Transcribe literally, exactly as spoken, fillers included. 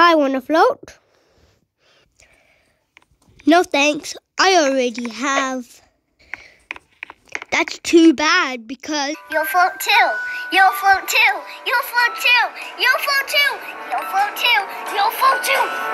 I want to float. No thanks, I already have. That's too bad because you'll float too. You'll float too. You'll float too. You'll float too. You'll float too. You'll float too.